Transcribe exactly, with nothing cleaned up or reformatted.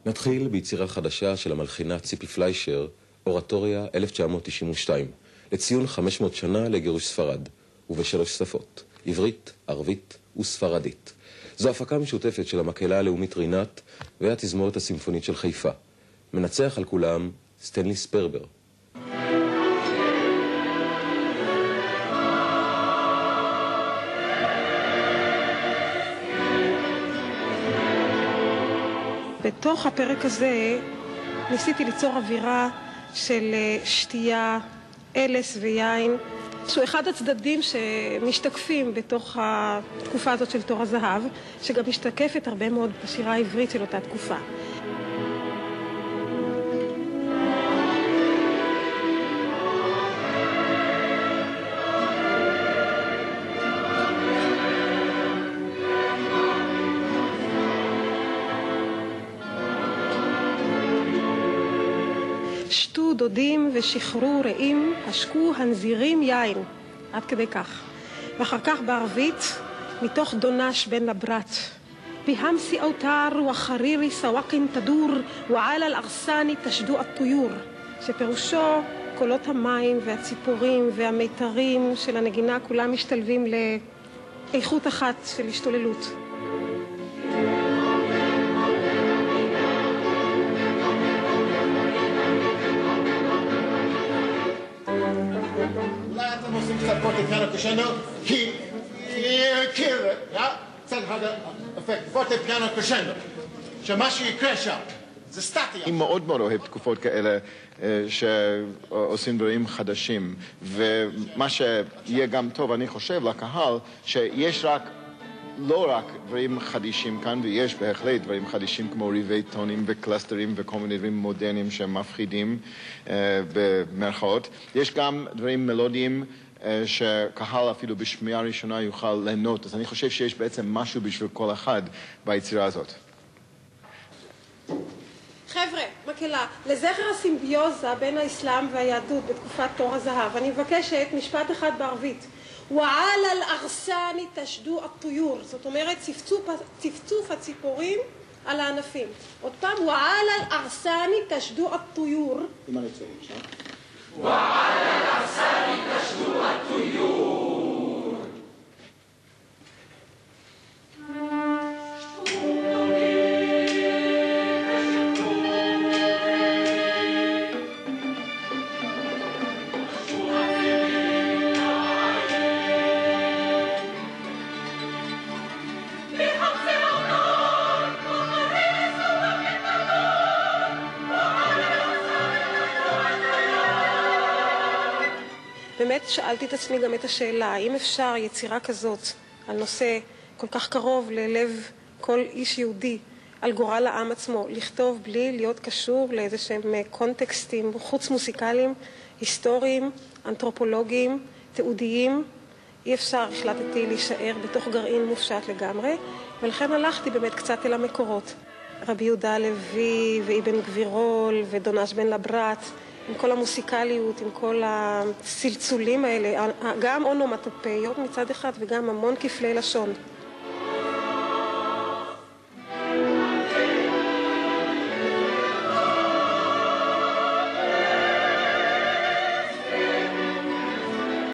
נתחיל ביצירה חדשה של המלחינה ציפי פליישר, אורטוריה אלף תשע מאות תשעים ושתיים, לציון חמש מאות שנה לגירוש ספרד, ובשלוש שפות, עברית, ערבית וספרדית. זו הפקה משותפת של המקהלה הלאומית רינת והתזמורת הסימפונית של חיפה. מנצח על כולם סטנלי ספרבר. בתוך הפרק הזה ניסיתי ליצור אווירה של שתייה, אלס ויין, שהוא אחד הצדדים שמשתקפים בתוך התקופה הזאת של תור הזהב, שגם משתקפת הרבה מאוד בשירה העברית של אותה תקופה. שתו דודים ושחרו רעים, השקו הנזירים יין, עד כדי כך. ואחר כך בערבית, מתוך דונש בן לברת. בהמסי אוטר וחרירי סוואקין תדור, ועל אל-ארסני תשדו הטויור, שפירושו קולות המים והציפורים והמיתרים של הנגינה, כולם משתלבים לאיכות אחת של השתוללות. קצת פורטי פיאנו קרשנדו, כי קיר, קצת אפקט פורטי פיאנו קרשנדו, שמה שיקרה שם זה סטטי. אני מאוד מאוד אוהב תקופות כאלה שעושים דברים חדשים, ומה שיהיה גם טוב, אני חושב, לקהל, שיש רק לא רק דברים חדישים כאן, ויש בהחלט דברים חדישים כמו ריבי טונים וקלסטרים וכל מיני דברים מודרניים שמפחידים במרכאות. יש גם דברים מלודיים שקהל אפילו בשמיעה ראשונה יוכל ליהנות. אז אני חושב שיש בעצם משהו בשביל כל אחד ביצירה הזאת. חבר'ה, מקהלה, לזכר הסימביוזה בין האסלאם והיהדות בתקופת תור הזהב, אני מבקשת משפט אחד בערבית. ועל אל-ארסני תשדו הטויור, זאת אומרת צפצוף, צפצוף הציפורים על הענפים. עוד פעם, ועל אל-ארסני תשדו הטויור. עם הנצורים, שם? ועל אל-ארסני תשדו הטויור. באמת שאלתי את עצמי גם את השאלה, האם אפשר יצירה כזאת על נושא כל כך קרוב ללב כל איש יהודי, על גורל העם עצמו, לכתוב בלי להיות קשור לאיזה שהם קונטקסטים חוץ מוסיקליים, היסטוריים, אנתרופולוגיים, תיעודיים. אי אפשר, החלטתי להישאר בתוך גרעין מופשט לגמרי, ולכן הלכתי באמת קצת אל המקורות. רבי יהודה הלוי ואיבן גבירול ודונש בן לברת, עם כל המוסיקליות, עם כל הסלצולים האלה, גם אונומטופאיות מצד אחד וגם המון כפלי לשון.